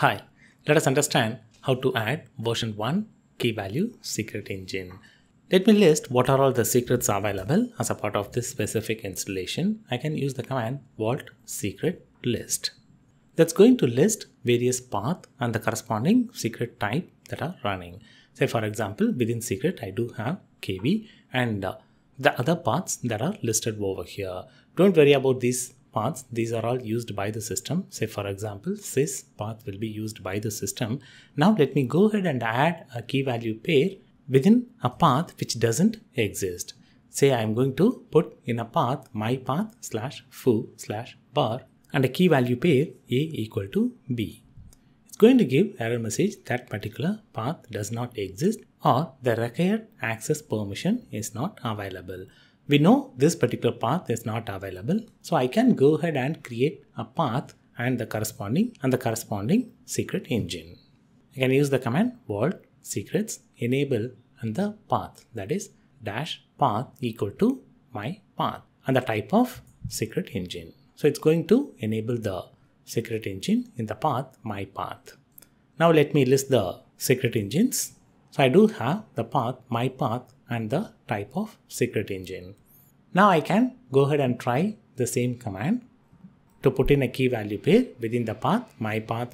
Hi, let us understand how to add version 1 key value secret engine. Let me list what are all the secrets available as a part of this specific installation. I can use the command vault secret list. That's going to list various paths and the corresponding secret type that are running. Say for example, within secret I do have KV and the other paths that are listed over here. Don't worry about these paths, these are all used by the system. Say for example, sys path will be used by the system. Now let me go ahead and add a key value pair within a path which doesn't exist. Say I am going to put in a path my path /foo/bar and a key value pair a equal to b. It's going to give error message that particular path does not exist or the required access permission is not available. We know this particular path is not available, so I can go ahead and create a path and the corresponding secret engine. I can use the command vault secrets enable and the path, that is -path equal to my path and the type of secret engine. So it's going to enable the secret engine in the path my path. Now let me list the secret engines. So I do have the path my path and the type of secret engine. Now I can go ahead and try the same command to put in a key value pair within the path my path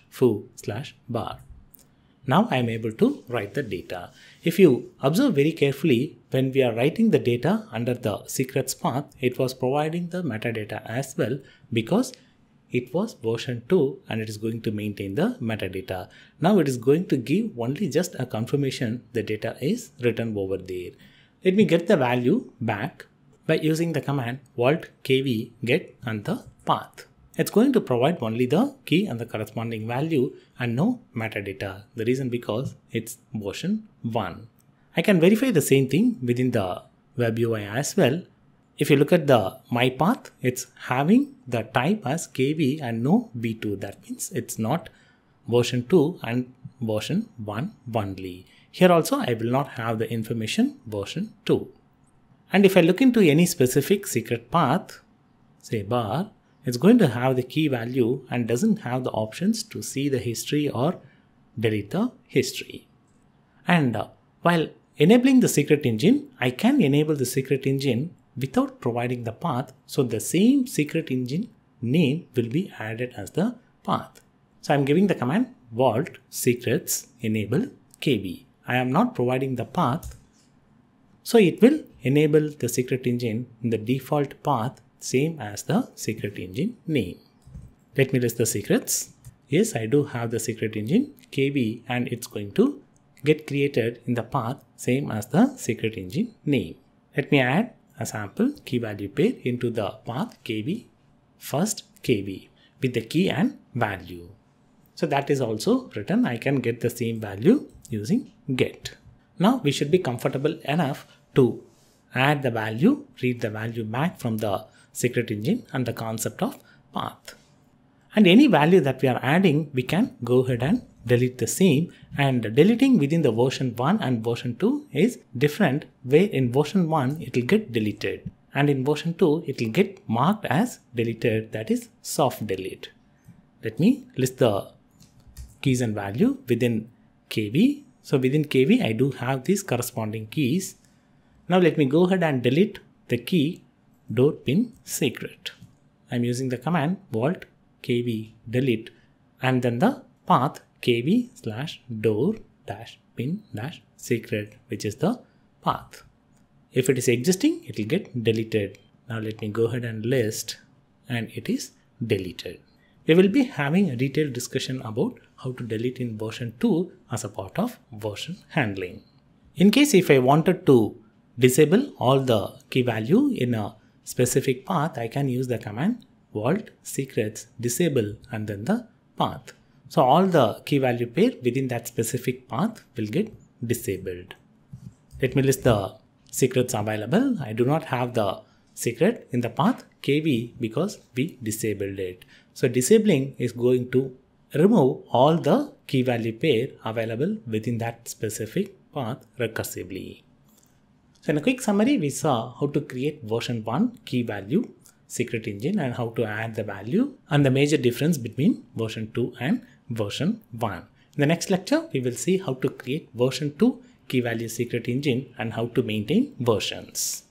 /foo/bar. Now I am able to write the data. If you observe very carefully, when we are writing the data under the secrets path, it was providing the metadata as well because it was version 2 and it is going to maintain the metadata. Now it is going to give only just a confirmation the data is written over there. Let me get the value back by using the command vault kv get and the path. It's going to provide only the key and the corresponding value and no metadata. The reason because it's version 1. I can verify the same thing within the web UI as well. If you look at the my path, it's having the type as KV and no V2. That means it's not version 2 and version 1 only. Here also I will not have the information version 2. And if I look into any specific secret path, say bar, it's going to have the key value and doesn't have the options to see the history or delete the history. And while enabling the secret engine, I can enable the secret engine without providing the path, so the same secret engine name will be added as the path. So I'm giving the command vault secrets enable kv. I am not providing the path, so it will enable the secret engine in the default path same as the secret engine name. Let me list the secrets. Yes, I do have the secret engine kv and it's going to get created in the path same as the secret engine name. Let me add a sample key value pair into the path kv first kv with the key and value. So that is also written. I can get the same value using get. Now we should be comfortable enough to add the value, read the value back from the secret engine and the concept of path. And any value that we are adding, we can go ahead and delete the same, and deleting within the version 1 and version 2 is different, where in version 1 it will get deleted and in version 2 it will get marked as deleted, that is soft delete. Let me list the keys and value within kv. So within kv I do have these corresponding keys. Now let me go ahead and delete the key door pin secret. I'm using the command vault kv delete and then the path kv/door-pin-secret, which is the path. If it is existing, it will get deleted. Now let me go ahead and list and it is deleted. We will be having a detailed discussion about how to delete in version 2 as a part of version handling. In case if I wanted to disable all the key value in a specific path, I can use the command vault secrets disable and then the path. So all the key value pair within that specific path will get disabled. Let me list the secrets available. I do not have the secret in the path kv because we disabled it. So disabling is going to remove all the key value pair available within that specific path recursively. So in a quick summary, we saw how to create version 1 key value SecretEngine and how to add the value and the major difference between version 2 and version 1. In the next lecture, we will see how to create version 2 key value SecretEngine and how to maintain versions.